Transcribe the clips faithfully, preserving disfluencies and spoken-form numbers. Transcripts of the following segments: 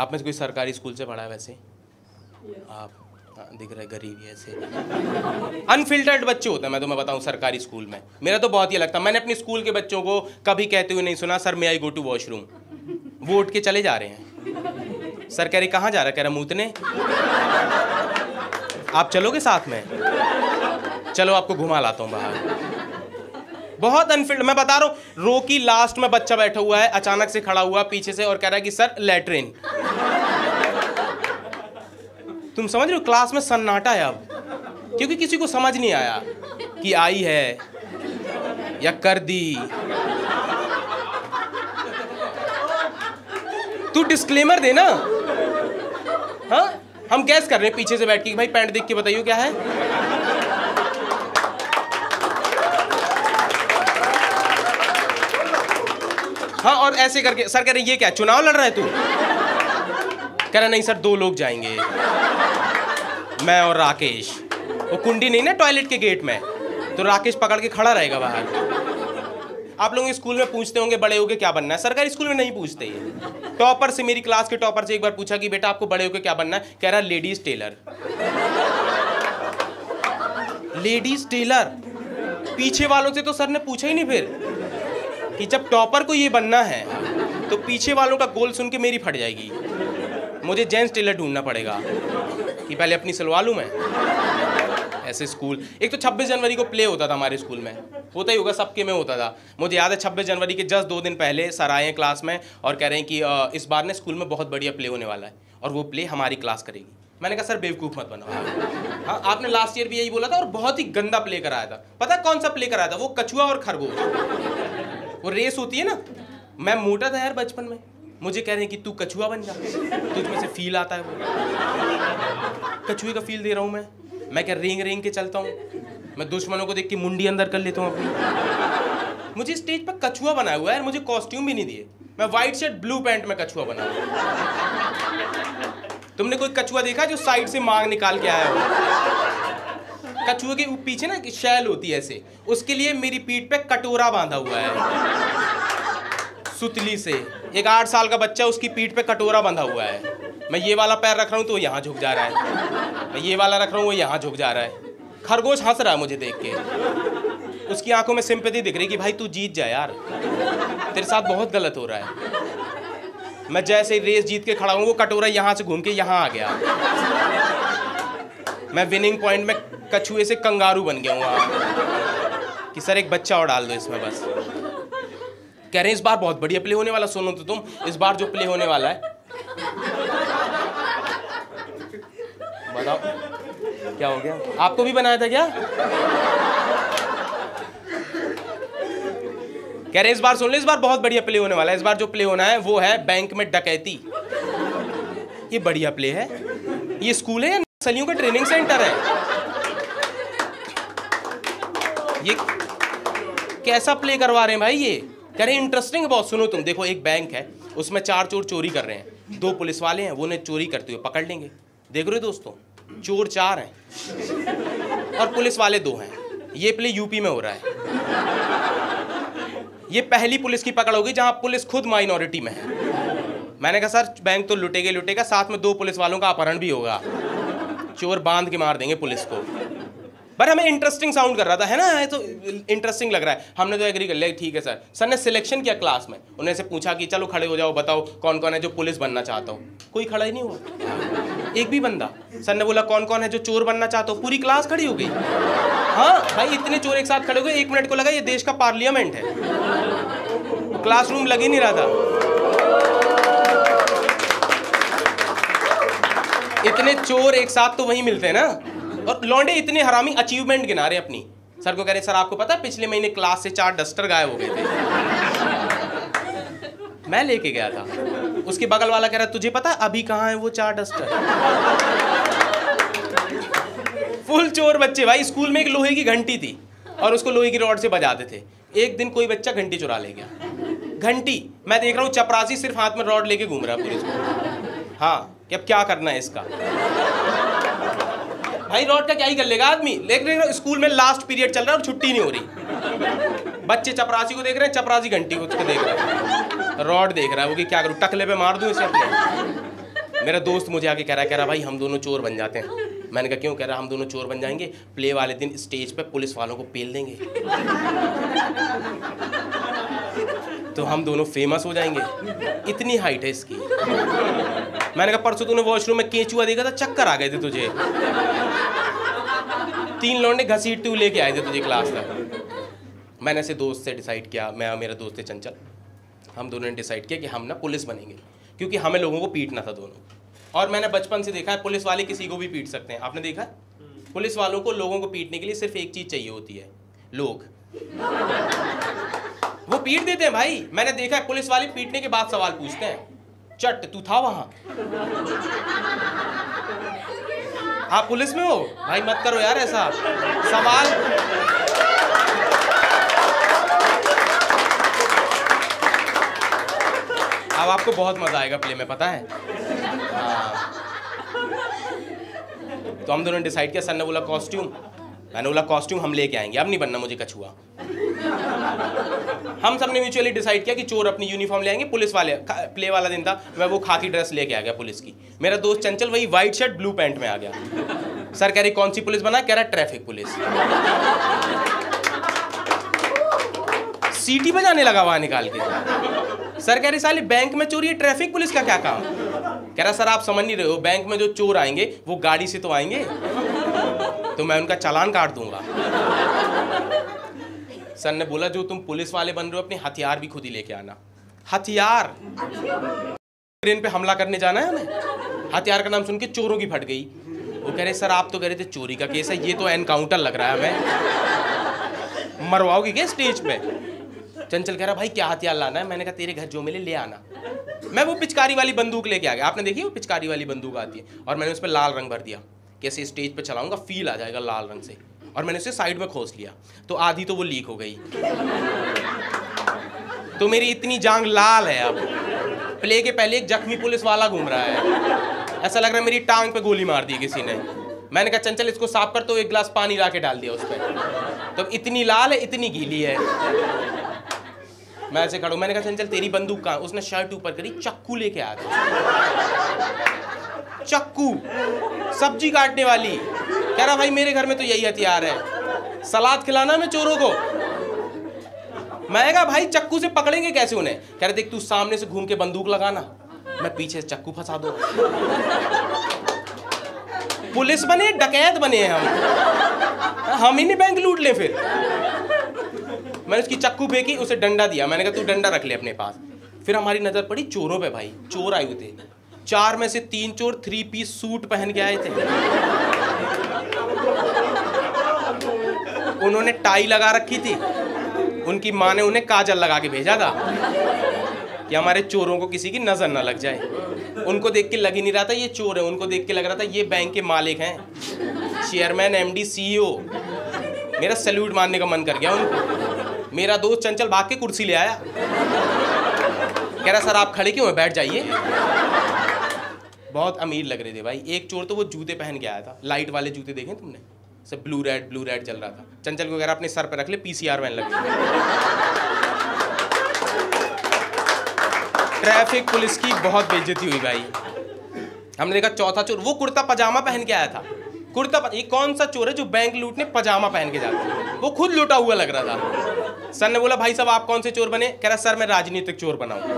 आप में से कोई सरकारी स्कूल से पढ़ा है वैसे? आप हाँ, दिख रहे गरीब ही ऐसे अनफिल्टर्ड बच्चे होते हैं। मैं तुम्हें बताऊं सरकारी स्कूल में मेरा तो बहुत ही लगता है। मैंने अपने स्कूल के बच्चों को कभी कहते हुए नहीं सुना sir may I go to washroom. वो उठ के चले जा रहे हैं। सर कह रहे कहाँ जा रहा? कह रहा मूतने। आप चलोगे साथ में? चलो आपको घुमा लाता हूँ बाहर। बहुत अनफिल्ड, मैं बता रहा हूँ। रो की लास्ट में बच्चा बैठा हुआ है, अचानक से खड़ा हुआ पीछे से और कह रहा है कि सर लैट्रिन। तुम समझ रहे हो क्लास में सन्नाटा है अब, क्योंकि किसी को समझ नहीं आया कि आई है या कर दी। तू डिस्क्लेमर दे ना। हाँ हम गैस कर रहे हैं पीछे से बैठ के भाई पैंट देख के बताइए क्या है। हाँ और ऐसे करके सर कह रहे ये क्या चुनाव लड़ रहा है तू? कह रहा नहीं सर दो लोग जाएंगे, मैं और राकेश। वो कुंडी नहीं ना टॉयलेट के गेट में, तो राकेश पकड़ के खड़ा रहेगा बाहर। आप लोग स्कूल में पूछते होंगे बड़े होके क्या बनना है? सरकारी स्कूल में नहीं पूछते ये। टॉपर से, मेरी क्लास के टॉपर से एक बार पूछा कि बेटा आपको बड़े होके क्या बनना है? कह रहा लेडीज टेलर। Ladies tailor. पीछे वालों से तो सर ने पूछा ही नहीं फिर कि जब टॉपर को ये बनना है तो पीछे वालों का गोल सुन के मेरी फट जाएगी। मुझे जेंट्स टेलर ढूंढना पड़ेगा कि पहले अपनी सिलवा लूं मैं। ऐसे स्कूल। एक तो छब्बीस जनवरी को प्ले होता था हमारे स्कूल में, होता ही होगा सबके में होता था। मुझे याद है छब्बीस जनवरी के जस्ट दो दिन पहले सर आए हैं क्लास में और कह रहे हैं कि इस बार ने स्कूल में बहुत बढ़िया प्ले होने वाला है और वो प्ले हमारी क्लास करेगी। मैंने कहा सर बेवकूफ़ मत बनाओ। हाँ आपने लास्ट ईयर भी यही बोला था और बहुत ही गंदा प्ले कराया था। पता कौन सा प्ले कराया था? वो कछुआ और खरगोश। वो रेस होती है ना। मैं मोटा था यार बचपन में, मुझे कह रहे हैं कि तू कछुआ बन जा, तुझ में से फील आता है। वो कछुए का फील दे रहा हूँ मैं। मैं क्या रेंग रेंग के चलता हूँ, मैं दुश्मनों को देख के मुंडी अंदर कर लेता हूँ अपनी। मुझे स्टेज पर कछुआ बनाया हुआ है, मुझे कॉस्ट्यूम भी नहीं दिए। मैं व्हाइट शर्ट ब्लू पैंट में कछुआ बना हुआ। तुमने कोई कछुआ देखा जो साइड से मांग निकाल के आया हो? कछुए के पीछे ना शैल होती है ऐसे, उसके लिए मेरी पीठ पे कटोरा बांधा हुआ है सुतली से। एक आठ साल का बच्चा, उसकी पीठ पे कटोरा बंधा हुआ है। मैं ये वाला पैर रख रहा हूँ तो वो यहाँ झुक जा रहा है, मैं ये वाला रख रहा हूँ वो यहाँ झुक जा रहा है। खरगोश हंस रहा है मुझे देख के, उसकी आंखों में सिंपैथी दिख रही कि भाई तू जीत जा यार, तेरे साथ बहुत गलत हो रहा है। मैं जैसे रेस जीत के खड़ा हूँ वो कटोरा यहाँ से घूम के यहाँ आ गया। मैं विनिंग पॉइंट में कछुए से कंगारू बन गया हूँ कि सर एक बच्चा और डाल दो इसमें बस। कह रहे हैं इस बार बहुत बढ़िया प्ले होने वाला। सुनो तो तुम, इस बार जो प्ले होने वाला है, बताओ क्या हो गया? आपको भी बनाया था क्या? कह रहे हैं इस बार सुन लो, इस बार बहुत बढ़िया प्ले होने वाला है। इस बार जो प्ले होना है वो है बैंक में डकैती। ये बढ़िया प्ले है। ये स्कूल है या नक्सलियों का ट्रेनिंग सेंटर है? ये कैसा प्ले करवा रहे हैं भाई? ये कह रहे हैं इंटरेस्टिंग बहुत। सुनो तुम, देखो एक बैंक है, उसमें चार चोर चोरी कर रहे हैं। दो पुलिस वाले हैं, वो उन्हें चोरी करते हुए पकड़ लेंगे। देख रहे हो दोस्तों, चोर चार हैं और पुलिस वाले दो हैं। ये प्ले यूपी में हो रहा है। ये पहली पुलिस की पकड़ होगी जहां पुलिस खुद माइनॉरिटी में है। मैंने कहा सर बैंक तो लुटेगा लुटेगा, साथ में दो पुलिस वालों का अपहरण भी होगा। चोर बांध के मार देंगे पुलिस को। पर हमें इंटरेस्टिंग साउंड कर रहा था, है ना? है तो इंटरेस्टिंग लग रहा है। हमने तो एग्री कर लिया, ठीक है सर। सर ने सिलेक्शन किया क्लास में, उन्हें से पूछा कि चलो खड़े हो जाओ, बताओ कौन कौन है जो पुलिस बनना चाहता हो। कोई खड़ा ही नहीं हुआ, एक भी बंदा। सर ने बोला कौन कौन है जो चोर बनना चाहता हो। पूरी क्लास खड़ी हो गई। हाँ भाई इतने चोर एक साथ खड़े हो गए, एक मिनट को लगा ये देश का पार्लियामेंट है। क्लासरूम लग ही नहीं रहा था, इतने चोर एक साथ तो वहीं मिलते हैं ना। और लौंडे इतने हरामी अचीवमेंट गिना रहे अपनी। सर को कह रहे सर आपको पता है पिछले महीने क्लास से चार डस्टर गायब हो गए थे। मैं लेके गया था। उसके बगल वाला कह रहा तुझे पता अभी कहाँ है वो चार डस्टर। फुल चोर बच्चे भाई। स्कूल में एक लोहे की घंटी थी और उसको लोहे की रॉड से बजाते थे। एक दिन कोई बच्चा घंटी चुरा ले गया। घंटी, मैं देख रहा हूँ चपरासी सिर्फ हाथ में रॉड लेके घूम रहा है पूरे स्कूल। हाँ कि अब क्या करना है इसका। भाई रॉड का क्या ही कर लेगा आदमी। लेकिन स्कूल में लास्ट पीरियड चल रहा है और छुट्टी नहीं हो रही। बच्चे चपरासी को देख रहे हैं, चपरासी घंटी को उसको देख रहा है, रॉड देख रहा है वो कि क्या करूँ, टकले पे मार दूं इसे अपने। मेरा दोस्त मुझे आके कह रहा कह रहा भाई हम दोनों चोर बन जाते हैं। मैंने कहा क्यों? कह रहा हम दोनों चोर बन जाएंगे, प्ले वाले दिन स्टेज पे पुलिस वालों को पेल देंगे तो हम दोनों फेमस हो जाएंगे। इतनी हाइट है इसकी। मैंने कहा परसों तूने वॉशरूम में केंचुआ देखा था, चक्कर आ गए थे तुझे। तीन लौंडे घसीटते हुए लेके आए थे तुझे क्लास तक। मैंने ऐसे दोस्त से डिसाइड किया, मैं और मेरा दोस्त है चंचल, हम दोनों ने डिसाइड किया कि हम ना पुलिस बनेंगे, क्योंकि हमें लोगों को पीटना था दोनों। और मैंने बचपन से देखा है पुलिस वाले किसी को भी पीट सकते हैं। आपने देखा है पुलिस वालों को लोगों को पीटने के लिए सिर्फ एक चीज चाहिए होती है, लोग। वो पीट देते हैं भाई। मैंने देखा है पुलिस वाले पीटने के बाद सवाल पूछते हैं, चट तू था वहां? आप पुलिस में हो? भाई मत करो यार ऐसा सवाल। अब आपको बहुत मजा आएगा प्ले में, पता है। हाँ। तो हम दोनों ने डिसाइड किया, सर ने बोला कॉस्ट्यूम, मैंने बोला कॉस्ट्यूम हम लेके आएंगे, अब नहीं बनना मुझे कछुआ। हम सब ने म्यूचुअली डिसाइड किया कि चोर अपनी यूनिफॉर्म ले आएंगे, पुलिस वाले प्ले वाला दिन था, मैं वो खाकी ड्रेस लेके आ गया पुलिस की। मेरा दोस्त चंचल वही व्हाइट शर्ट ब्लू पैंट में आ गया। सर कह रही कौन सी पुलिस बना? कह रहा ट्रैफिक पुलिस। सीटी बजाने लगा वहां निकाल के। सर कह रही साली बैंक में चोरी है, ट्रैफिक पुलिस का क्या काम? कह रहा सर आप समझ नहीं रहे हो, बैंक में जो चोर आएंगे वो गाड़ी से तो आएंगे, तो मैं उनका चालान काट दूंगा। सर ने बोला जो तुम पुलिस वाले बन रहे हो अपने हथियार भी खुद ही लेके आना। हथियार? ट्रेन पे हमला करने जाना है हमें। हथियार का नाम सुन के चोरों की फट गई। वो कह रहे सर आप तो कह रहे थे चोरी का केस है, ये तो एनकाउंटर लग रहा है हमें, मरवाओगे क्या स्टेज पे? चंचल कह रहा भाई क्या हथियार लाना है? मैंने कहा तेरे घर जो मिले ले आना। मैं वो पिचकारी वाली बंदूक लेके आ गया। आपने देखी वो पिचकारी वाली बंदूक आती है, और मैंने उस पर लाल रंग भर दिया, कैसे स्टेज पे चलाऊंगा फील आ जाएगा लाल रंग से। और मैंने उसे साइड में खोस लिया, तो आधी तो वो लीक हो गई। तो मेरी इतनी जांग लाल है। अब प्ले के पहले एक जख्मी पुलिस वाला घूम रहा है, ऐसा लग रहा है मेरी टांग पे गोली मार दी किसी ने। मैंने कहा चंचल इसको साफ कर, तो एक गिलास पानी ला के डाल दिया उस पर, तो इतनी लाल है इतनी गीली है। मैं ऐसे खड़ा हूं, मैंने कहा चंचल तेरी बंदूक कहाँ? उसने शर्ट ऊपर करी, चक्कू लेके आ गया। चक्कू, सब्जी काटने वाली। कह रहा भाई मेरे घर में तो यही हथियार है, सलाद खिलाना मैं चोरों को। मैं कहा भाई चक्कू से पकड़ेंगे कैसे उन्हें? कह रहे देख तू सामने से घूम के बंदूक लगाना, मैं पीछे से चक्कू फंसा दूंगा। पुलिस बने डकैत बने हम हम ही नहीं बैंक लूट ले। फिर मैंने उसकी चक्कू फेंकी, उसे डंडा दिया, मैंने कहा तू डंडा रख ले अपने पास। फिर हमारी नजर पड़ी चोरों पे। भाई चोर आए हुए थे, चार में से तीन चोर थ्री पीस सूट पहन के आए थे। उन्होंने टाई लगा रखी थी, उनकी माँ ने उन्हें काजल लगा के भेजा था कि हमारे चोरों को किसी की नजर ना लग जाए। उनको देख के लग ही नहीं रहा था ये चोर है, उनको देख के लग रहा था ये बैंक के मालिक हैं, चेयरमैन, एमडी, सीईओ। मेरा सैल्यूट मारने का मन कर गया उनको। मेरा दोस्त चंचल भाग के कुर्सी ले आया, कह रहा सर आप खड़े क्यों हैं, बैठ जाइए। बहुत अमीर लग रहे थे भाई। एक चोर तो वो जूते पहन के आया था, लाइट वाले जूते देखे तुमने, सब ब्लू रेड ब्लू रेड चल रहा था। चंचल को कह रहा अपने सर पे रख ले, पीसीआर वैन लगी। ट्रैफिक पुलिस की बहुत बेइज्जती हुई भाई। हमने देखा चौथा चोर, वो कुर्ता पजामा पहन के आया था। कुर्ता प... ये कौन सा चोर है जो बैंक लूटने पजामा पहन के जाता है? वो खुद लूटा हुआ लग रहा था। सर ने बोला भाई साहब आप कौन से चोर बने? कह रहा सर मैं राजनीतिक चोर बना हूं।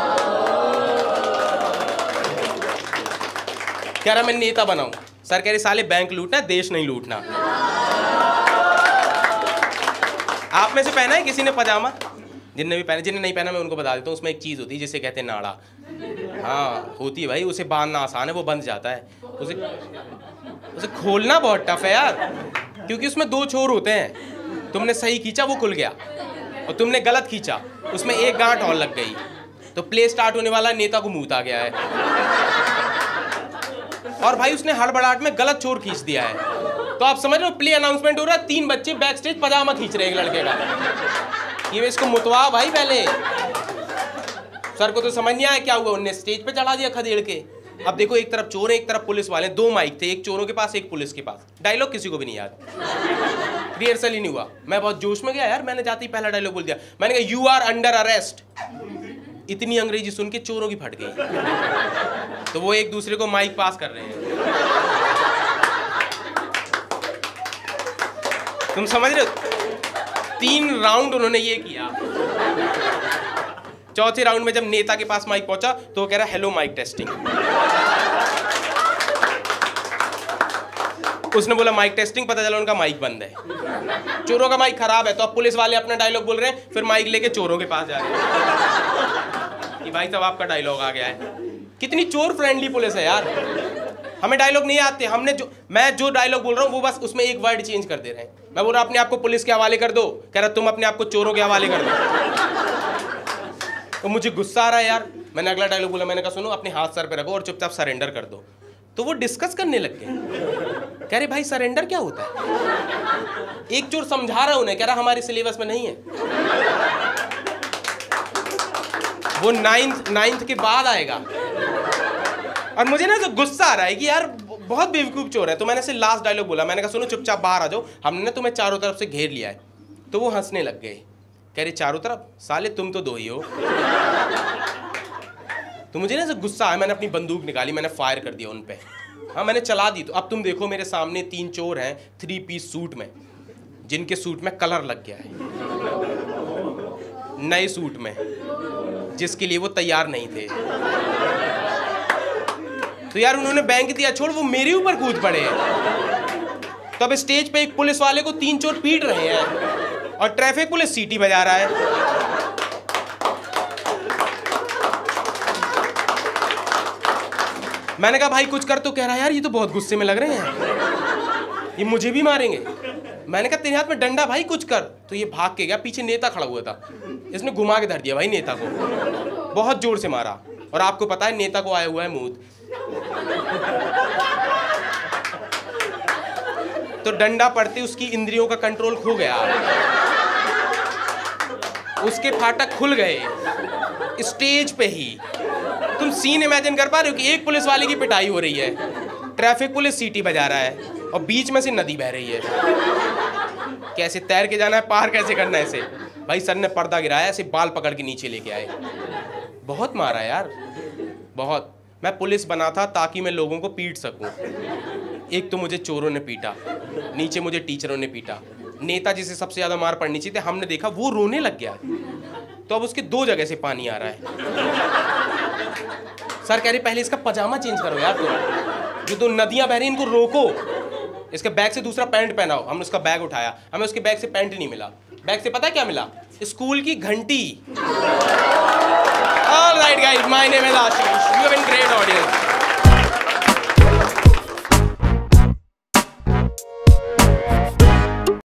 कह रहा मैं नेता बनाऊं। सर कह रहे साले बैंक लूटना है, देश नहीं लूटना। आप में से पहना है किसी ने पजामा? जिनने भी पहना, जिन्हें नहीं पहना मैं उनको बता देता हूँ, उसमें एक चीज होती है जिसे कहते हैं नाड़ा। हाँ होती है भाई, उसे बांधना आसान है, वो बंध जाता है। उसे उसे खोलना बहुत टफ है यार, क्योंकि उसमें दो छोर होते हैं। तुमने सही खींचा वो खुल गया, और तुमने गलत खींचा उसमें एक गांठ और लग गई, तो प्ले स्टार्ट होने वाला, नेता को मूत आ गया है। और भाई उसने हड़बड़ाहट में गलत छोर खींच दिया है, तो आप समझ रहे हो प्ले अनाउंसमेंट हो रहा है, तीन बच्चे बैक स्टेज पजामा खींच रहे हैं एक लड़के का। ये इसको मुतवा भाई पहले। सर को तो समझ नहीं आया क्या हुआ, उनने स्टेज पे चढ़ा दिया खदेड़ के। अब देखो एक तरफ चोर है एक तरफ पुलिस वाले, दो माइक थे, एक चोरों के पास एक पुलिस के पास। डायलॉग किसी को भी नहीं याद, रिहर्सल ही नहीं हुआ। मैं बहुत जोश में गया यार, मैंने जाते ही पहला डायलॉग बोल दिया। मैंने कहा यू आर अंडर अरेस्ट। इतनी अंग्रेजी सुन के चोरों की फट गई। तो वो एक दूसरे को माइक पास कर रहे हैं। तुम समझ रहे हो? तीन राउंड उन्होंने ये किया। चौथे राउंड में जब नेता के पास माइक पहुंचा तो वो कह रहा हेलो माइक टेस्टिंग। उसने बोला माइक टेस्टिंग, पता चला उनका माइक बंद है। चोरों का माइक खराब है। तो अब पुलिस वाले अपना डायलॉग बोल रहे हैं, फिर माइक लेके चोरों के पास जा रहे हैं कि भाई साहब आपका डायलॉग आ गया है। कितनी चोर फ्रेंडली पुलिस है यार। हमें डायलॉग नहीं आते, हमने जो मैं जो डायलॉग बोल रहा हूँ वो बस उसमें एक वर्ड चेंज कर दे रहे हैं। मैं बोल रहा अपने आप को पुलिस के हवाले कर दो, कह रहा तुम अपने आप को चोरों के हवाले कर दो। तो मुझे गुस्सा आ रहा है यार। मैंने अगला डायलॉग बोला, मैंने कहा सुनो अपने हाथ सर पे रखो और चुपचाप सरेंडर कर दो। तो वो डिस्कस करने लग गए, कह रहे भाई सरेंडर क्या होता है। एक चोर समझा रहा उन्हें, कह रहा हमारे सिलेबस में नहीं है, वो नाइन्थ नाइन्थ के बाद आएगा। और मुझे ना तो गुस्सा आ रहा है कि यार बहुत बेवकूफ चोर है। तो मैंने से लास्ट डायलॉग बोला, मैंने कहा सुनो चुपचाप बाहर आ जाओ, हमने ना तुम्हें चारों तरफ से घेर लिया है। तो वो हंसने लग गए, कह रहे चारों तरफ, साले तुम तो दो ही हो। तो मुझे ना गुस्सा आया, मैंने अपनी बंदूक निकाली, मैंने फायर कर दिया उन पे। हाँ मैंने चला दी। तो अब तुम देखो मेरे सामने तीन चोर हैं थ्री पीस सूट में, जिनके सूट में कलर लग गया है, नए सूट में, जिसके लिए वो तैयार नहीं थे। तो यार उन्होंने बैंक दिया छोड़, वो मेरे ऊपर कूद पड़े हैं। तो अब स्टेज पे एक पुलिस वाले को तीन चोर पीट रहे हैं और ट्रैफिक पुलिस सीटी बजा रहा है। मैंने कहा भाई कुछ कर, तो कह रहा है यार ये तो बहुत गुस्से में लग रहे हैं, ये मुझे भी मारेंगे। मैंने कहा तेरे हाथ में डंडा भाई कुछ कर। तो ये भाग के गया, पीछे नेता खड़ा हुआ था, इसने घुमा के धर दिया भाई नेता को, बहुत जोर से मारा। और आपको पता है नेता को आया हुआ है मूत। तो डंडा पड़ते उसकी इंद्रियों का कंट्रोल खो गया, उसके फाटक खुल गए स्टेज पे ही। तुम सीन इमेजिन कर पा रहे हो कि एक पुलिस वाले की पिटाई हो रही है, ट्रैफिक पुलिस सीटी बजा रहा है और बीच में से नदी बह रही है। कैसे तैर के जाना है, पार कैसे करना है इसे। भाई सर ने पर्दा गिराया, ऐसे बाल पकड़ के नीचे लेके आए। बहुत मारा यार, बहुत। मैं पुलिस बना था ताकि मैं लोगों को पीट सकूं। एक तो मुझे चोरों ने पीटा, नीचे मुझे टीचरों ने पीटा, नेता जिसे सबसे ज्यादा मार पड़नी चाहिए थी हमने देखा वो रोने लग गया। तो अब उसके दो जगह से पानी आ रहा है। सर कह रहे पहले इसका पजामा चेंज करो यार, तो जो दो नदियां बह रही इनको रोको, इसके बैग से दूसरा पैंट पहनाओ। हमने उसका बैग उठाया, हमें उसके बैग से पैंट नहीं मिला, बैग से पता है क्या मिला, स्कूल की घंटी। All right guys, my name is Ashish, you have been great audience.